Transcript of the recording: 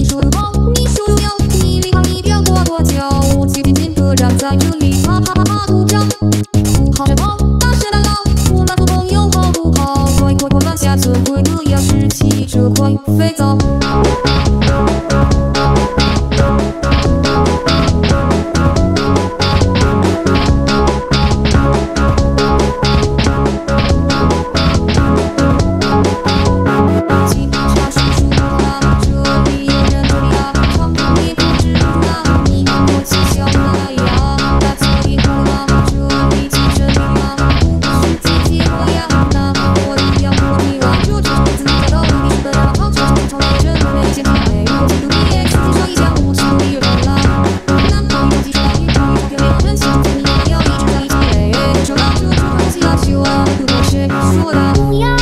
说的好，你说的要，你离开一定要过多久？几天天各站在这里，哈哈哈哈鼓掌。好着跑，大声大闹，我们做朋友好不好？快快快放下尊贵的样式，骑着快飞走。说的不要。